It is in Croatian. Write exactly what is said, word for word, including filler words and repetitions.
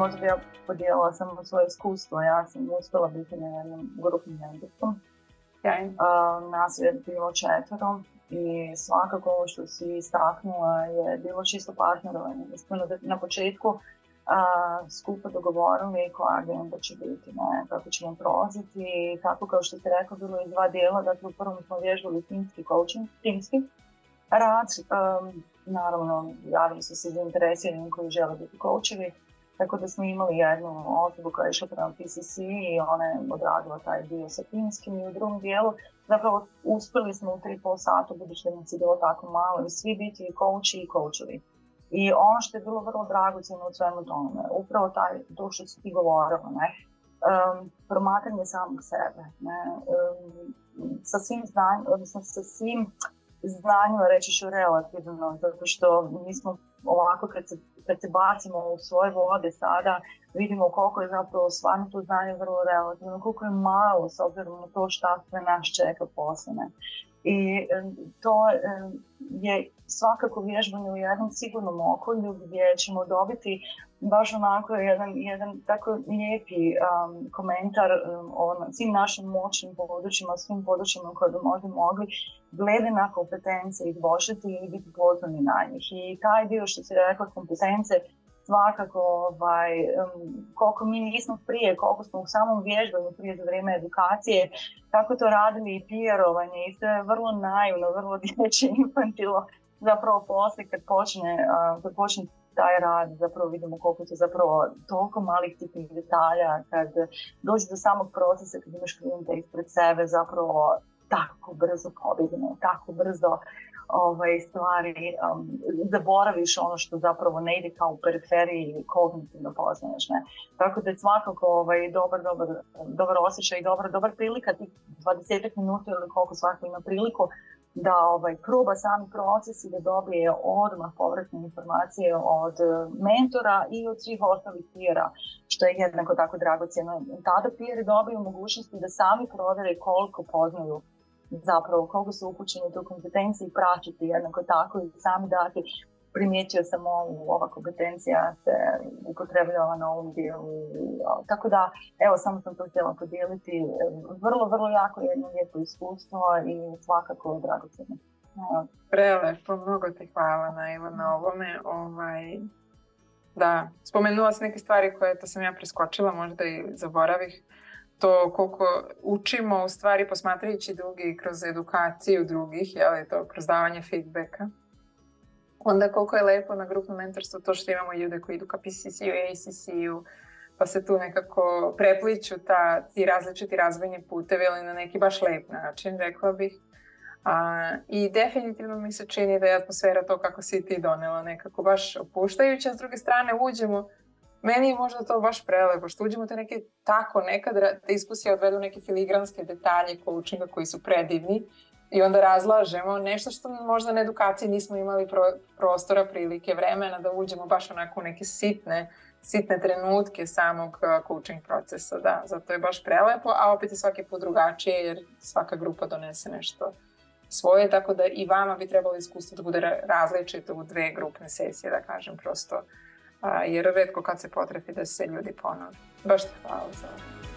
možda ja podijelila samo svoje iskustvo. Ja sam uspjela biti na jednom grupnom mentorstvu. Uh, nas je bilo četvero i svakako ovo što si istaknula je bilo čisto partnerovanje. Mi smo na početku uh, skupa dogovorili koja agenda će biti, ne, kako ćemo prolaziti i tako kao što ste rekao bilo je dva dijela, dakle u prvom smo vježbali timski coaching, timski rad, um, naravno javili su se zainteresirani koji žele biti coachevi, tako da smo imali jednu osobu koja je išla prema P C C i ona je odradila taj dio sa timskim i u drugom dijelu zapravo uspjeli smo u tri i pol sata, budući da nas je bilo tako malo, i svi biti i coachi i coachevi. I ono što je bilo vrlo dragocjeno u svemu tome, upravo taj, to što si ti govorila, ne, um, promatranje samog sebe, ne, um, sa svim znanjem, odnosno sa svim znanjima reći ću relativno, zato što mi smo ovako kad se, kad se bacimo u svoje vode sada, vidimo koliko je zapravo stvarno to znanje vrlo relativno, koliko je malo s obzirom na to šta sve nas čeka poslije. I to je svakako vježbanje u jednom sigurnom okolju gdje ćemo dobiti baš onako jedan, jedan tako lijepi um, komentar um, o svim našim moćnim područjima, svim područjima koje bi možda mogli glede na kompetencije izboljšati i biti pozvani na njih. I taj dio što si rekla, kompetencije, svakako ovaj, um, koliko mi nismo prije, koliko smo u samom vježbanju prije za vrijeme edukacije, kako to radili i P R-ovanje i sve je vrlo naivno, vrlo dječje, infantilo. Zapravo poslije kad počne, uh, kad počne taj rad, zapravo vidimo koliko je to zapravo toliko malih sitnih detalja, kad dođe do samog procesa, kad imaš klijenta ispred sebe, zapravo tako brzo pobjegne, tako brzo ovaj, stvari, um, zaboraviš ono što zapravo ne ide kao u periferiji ili kognitivno poznaješ, ne. Tako da je svakako ovaj, dobar, dobar, dobar osjećaj i dobar, dobar prilika, tih dvadeset minuta ili koliko svako ima priliku, da ovaj, proba sami proces i da dobije odmah povratne informacije od mentora i od svih ostalih peera, što je jednako tako dragocjeno. Tada peeri dobiju mogućnosti da sami provjere koliko poznaju, zapravo koliko su upućeni u tu kompetenciju i pratiti jednako tako i sami dati. Primijetio sam ovu, ova kompetencija se upotrebljava na ovom dijelu. Tako da, evo, samo sam to htjela podijeliti. Vrlo, vrlo jako jedno lijepo iskustvo i svakako dragocjeno. Prelepo, mnogo ti hvala na, na ovome. Ovaj, da, spomenula si neke stvari koje to sam ja preskočila, možda i zaboravih. To koliko učimo u stvari posmatrajući drugi kroz edukaciju drugih, jel, to kroz davanje feedbacka. Onda koliko je lepo na grupnom mentorstvu to što imamo ljude koji idu ka P C C-u i A C C-u, pa se tu nekako prepliču ta, ti različiti razvojni putevi, ali na neki baš lep način, rekla bih. A, I definitivno mi se čini da je atmosfera to kako si ti donela, nekako baš opuštajuća. S druge strane uđemo, meni je možda to baš prelepo, što uđemo te neke tako nekad, te iskusije odvedu neke filigranske detalje coachinga koji su predivni. I onda razlažemo nešto što možda na edukaciji nismo imali pro, prostora, prilike, vremena da uđemo baš onako u neke sitne, sitne trenutke samog coaching procesa. Da, zato je baš prelepo, a opet je svaki put drugačije jer svaka grupa donese nešto svoje, tako da i vama bi trebalo iskustvo da bude različito u dve grupne sesije, da kažem prosto, jer retko kad se potrefi da se ljudi ponove. Baš ti hvala za ovo.